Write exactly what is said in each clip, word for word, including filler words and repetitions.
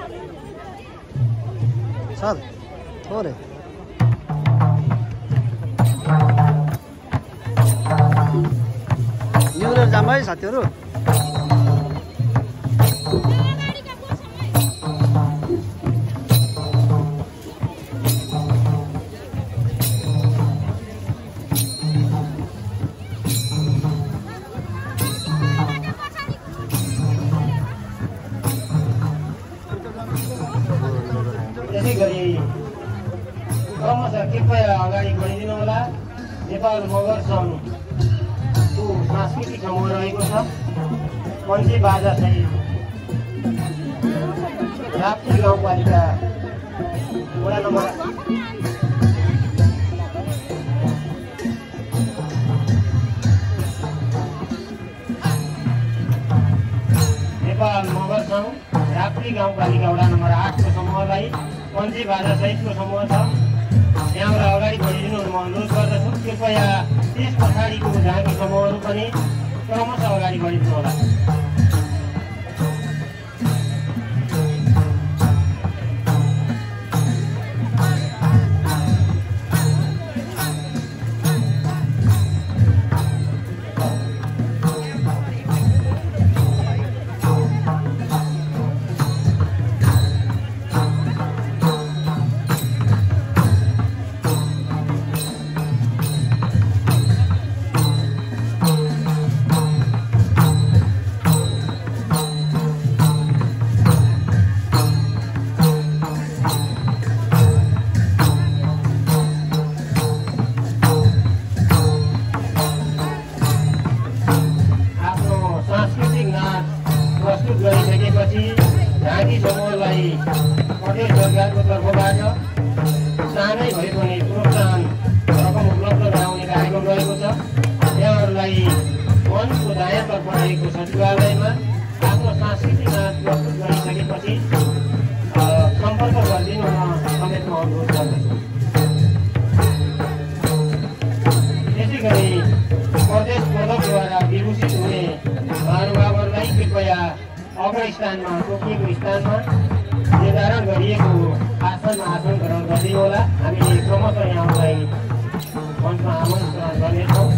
Sir थोरै neural जाम है साथीहरू। त्यसै गरी क्रमशः कृपया अगाडि बढिदिनु होला। नेपाल मगर सङ्घको सांस्कृतिक समूह रहेको छ। पञ्चे बाजा सहित राप्ती गाउँपालिका वडा नम्बर नेपाल मगर सङ्घ राप्ती गाउँपालिका वडा नम्बर आठको समूहलाई पञ्चे बाजा सहितको समूह छ। यहाँबाट अगाडि बढिदिनु म अनुरोध गर्दछु। कृपया त्यस पछाडिको झाँकी समूहहरू पनि क्रमशः अगाडि बढिदिनु होला। गरिसकेपछि झाँकी समूहलाई पटेल सरकारको तर्फबाट सानै भए पनि प्रोत्साहन रकम उपलब्ध गराउने कार्यक्रम रहेको छ। यहाँहरूलाई मञ्चको दायाँतर्फ रहेको सचिवालयमा आफ्नो सांस्कृतिक नाच प्रस्तुत गरिसकेपछि सम्पर्क गरिदिनु म समेतमा अनुरोध गर्दछु। त्यसै गरी प्रदेश पदकद्वारा विभूषित हुने महानुभावहरूलाई कृपया अग्रस्थानमा तोकिएको स्थानमा निर्धारण गरिएको आसनमा आसन ग्रहण गरिदिनु होला। हामी क्रमशः यहाँलाई मञ्चमा आमन्त्रण गर्नेछौँ।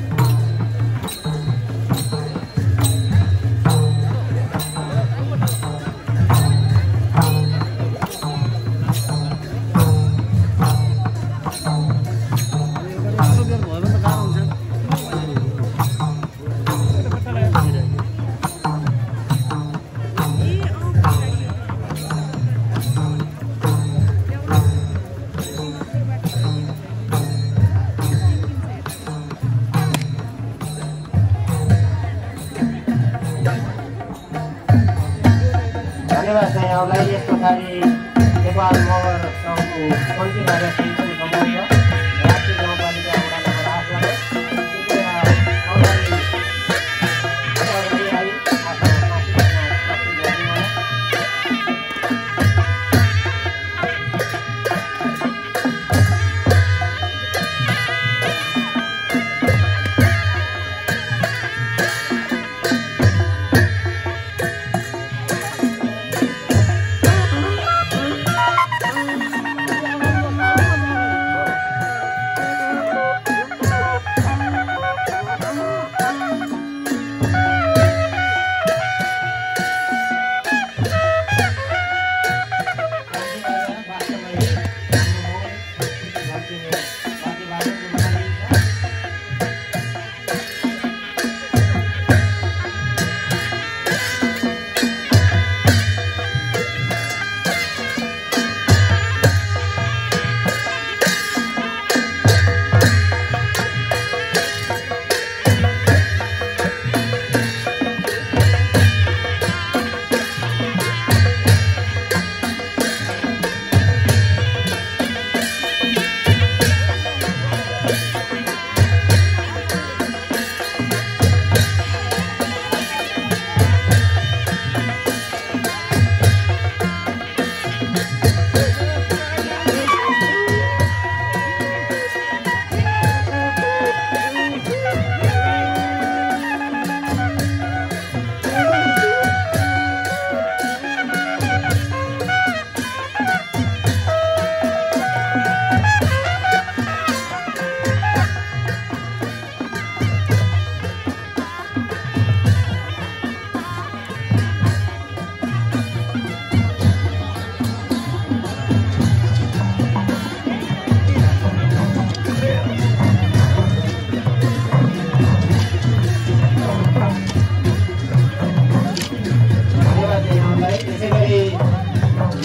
धन्यवाद छ यहाँलाई। यस पछाडि नेपाल मगर सङ्घको पञ्चे बाजा सहितको समूह छ। राप्ती गाउँपालिका वडा नम्बर आठबाट कृपया अगाडि अगाडि आई आफ्नो सांस्कृतिक नाच प्रस्तुत गरिदिनु होला।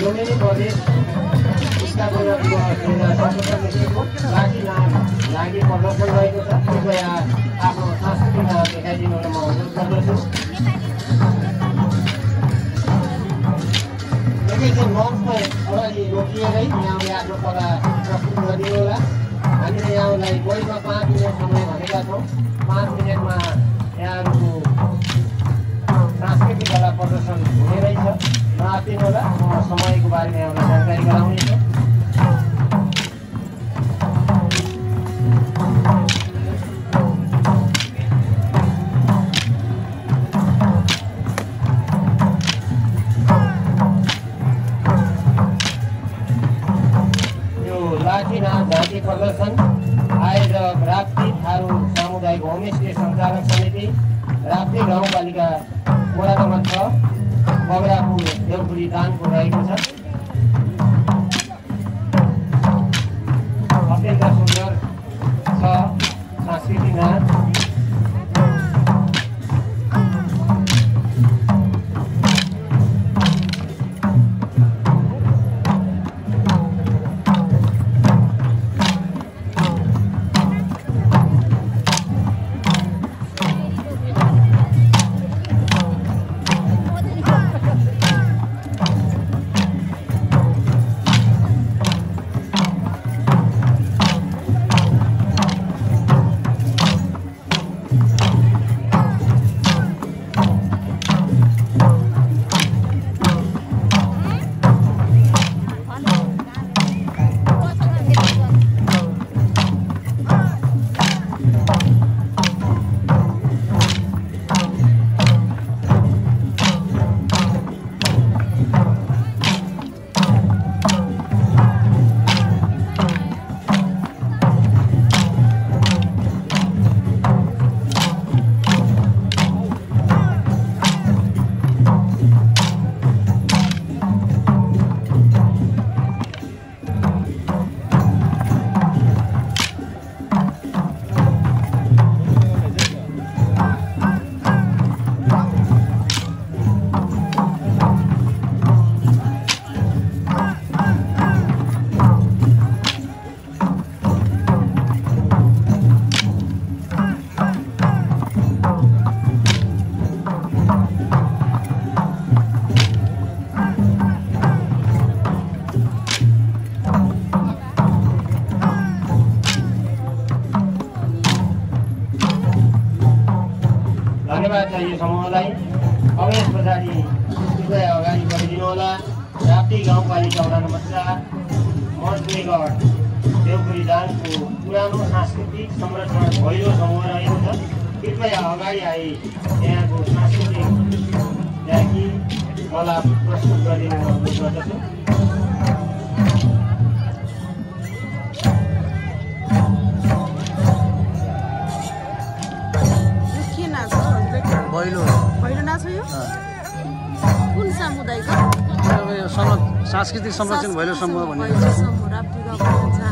लुम्बिनी प्रदेश स्थापनाको दुई हजार सतहत्तरदेखिको लाठीनाद लागि प्रदर्शन रहेको छ। कृपया आफ्नो संस्कृतिमा देखाइदिनु म अनुरोध गर्दछु। एकैछिन मञ्चमा अगाडि रोकिएरै यहाँले आफ्नो कला प्रस्तुत गरिदिनु होला। हामीले यहाँलाई गइमा पाँच मिनट समय भनेका छौँ। पाँच मिनटमा यहाँहरूको सांस्कृतिक कला प्रदर्शन हुने रहेछ। नआत्तिनु होला, म समयको बारेमा यहाँलाई जानकारी गराउनेछु। झाँकी प्रदर्शन आयोजक राप्ती थारू सामुदायिक होमस्टे सञ्चालक समिति राप्ती गाउँपालिका वडा नम्बर छ बगरापुर देउपुरी दानको रहेको छ। अत्यन्त सुन्दर छ सांस्कृतिक नाच। धन्यवाद चाहिए समूहलाई। अब यस पछाडि कृपया अगाडि बढिदिनु होला। राप्ती गाउँपालिका वडा नम्बर चार मर्जुगढ देउपुरी दानको पुरानो सांस्कृतिक संरक्षण भैलो समूह रहेको छ। कृपया अगाडि आई यहाँको सांस्कृतिक झाँकी कला प्रस्तुत गरिदिनु अनुरोध गर्दछु। भैलो भैलो नाच हो यो? कुन समुदायको? सांस्कृतिक संरक्षण भैलो समूह भन्ने भैलो समूह राप्ती गाउँको छ।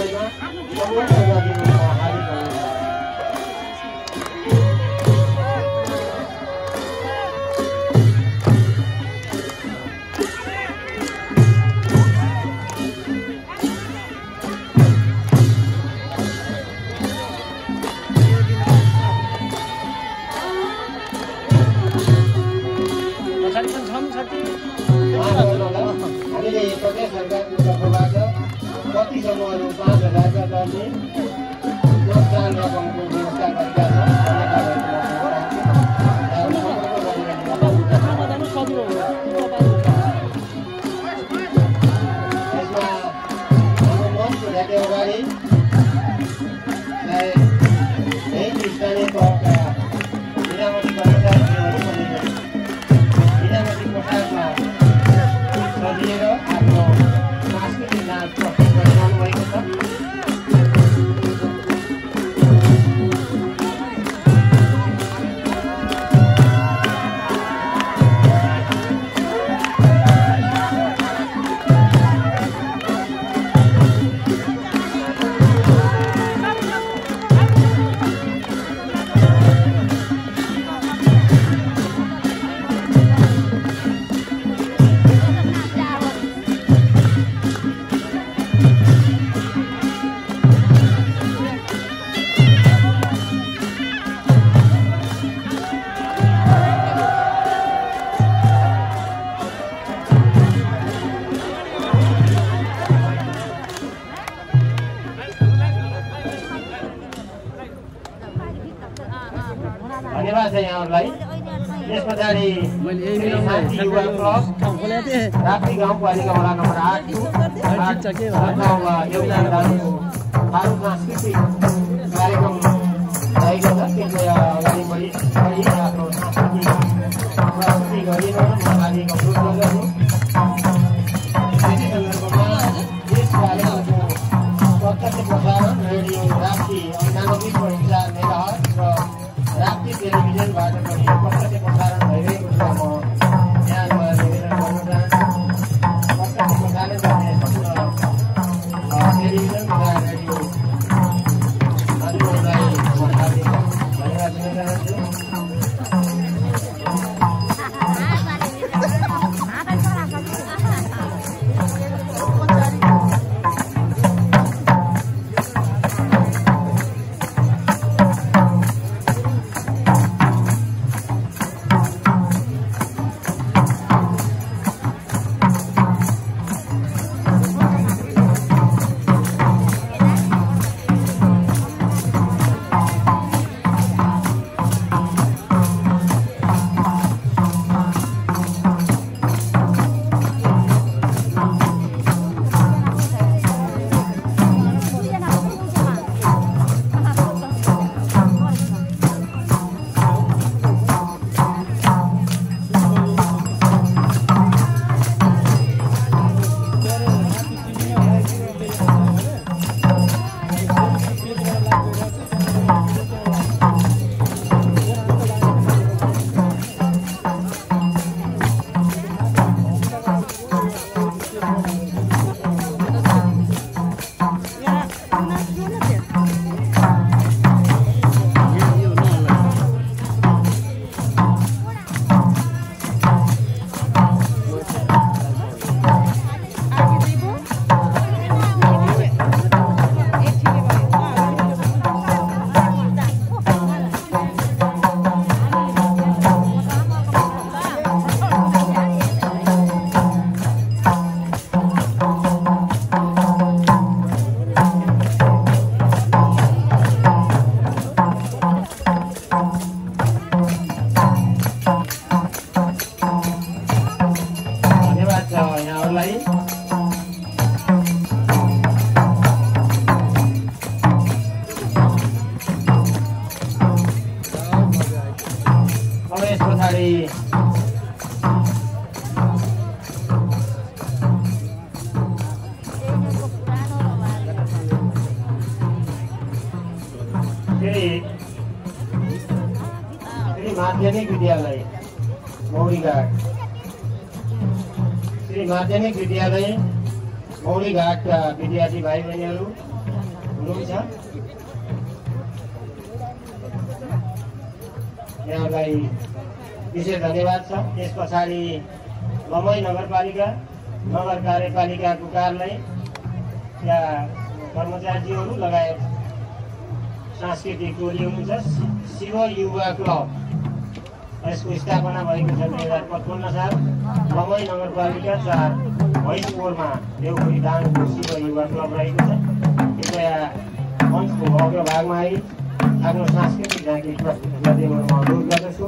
कार्यक्रममा सम्पूर्ण गरिदिनु हार्दिक धन्यवाद। हामीले प्रदेश सरकारको तर्फबाट कति समूहहरू पाँच हजारका दरले प्रोत्साहन रकमको व्यवस्था गरेका छौँ। यसमा मञ्च भेटे अगाडि यही स्थानीय तहका निजामती कर्मचारीहरू पनि निजामती पोसाकमा सजिएर आफ्नो सांस्कृतिक नाच प्रस्तुत गरिरहनु भएको छ। धन्यवाद छ यहाँहरूलाई। त्यस पछाडि युवा क्लब राप्ती गाउँपालिका वडा नम्बर आठको योगदानदारको थारू सांस्कृतिक कार्यक्रम रहेको छ। त्यसलाई अगाडि बढी बढी आफ्नो सांस्कृतिक प्रस्तुति गरिरहनु उहाँले अनुरोध गर्दछु। त्यसै सन्दर्भमा यस कार्यक्रमको प्रत्यक्ष प्रसारण रेडियो राप्ती अन्ठानब्बे पोइन्ट चार मेगाहर्ज र राप्ती टेलिभिजनबाट पनि प्रत्यक्ष प्रसारण भइरहेको छ। म यहाँबाट निवेदन गर्न चाहन्छु प्रत्यक्ष प्रसारण गर्ने सम्पूर्ण टेलिभिजन तथा रेडियो माध्यमहरूलाई म हार्दिक धन्यवाद दिन चाहन्छु। माध्यमिक विद्यालय मौरीघाट श्री माध्यमिक विद्यालय मौरीघाटका विद्यार्थी भाइ बहिनीहरू हुनुहुन्छ यहाँलाई विशेष धन्यवाद छ। त्यस पछाडि ममई नगरपालिका नगर कार्यपालिकाको कार्यालय यहाँ कर्मचारीहरू लगायत सांस्कृतिक टोली हुनुहुन्छ। शिव युवा क्लब यसको स्थापना भएको छ दुई हजार पचपन्न साल ममई नगरपालिका चार भैँसपोरमा देउखुरी दाङको शिव युवा क्लब रहेको छ। कृपया मञ्चको अग्रभागमा आई आफ्नो सांस्कृतिक झाँकी प्रस्तुत गर्दै म अनुरोध गर्दछु।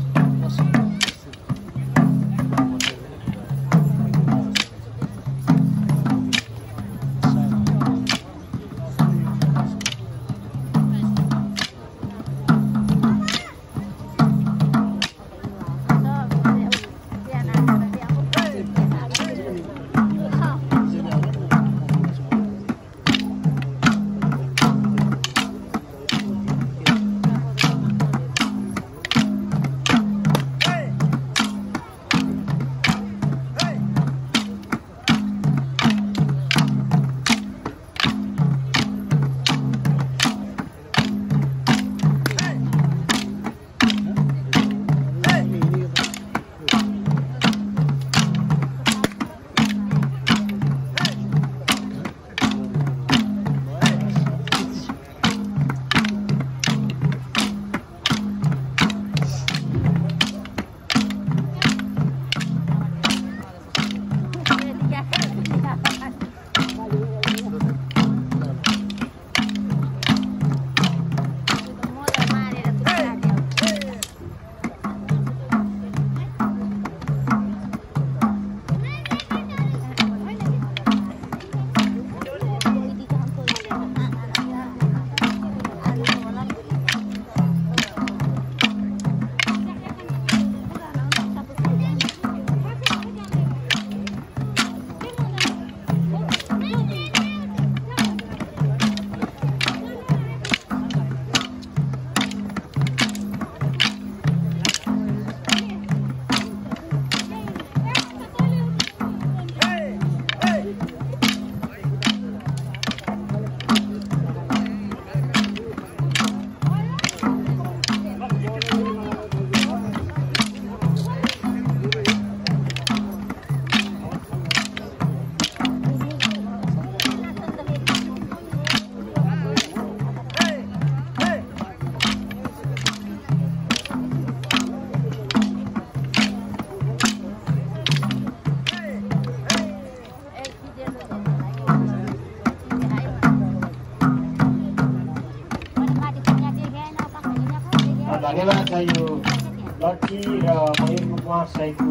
धन्यवाद छ यो लट्ठी र मयूरको पाँच सयको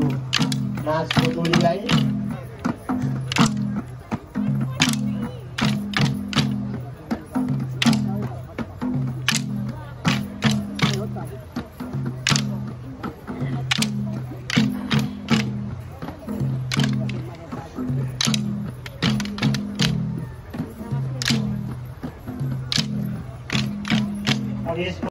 नाचको टोलीलाई। अब यस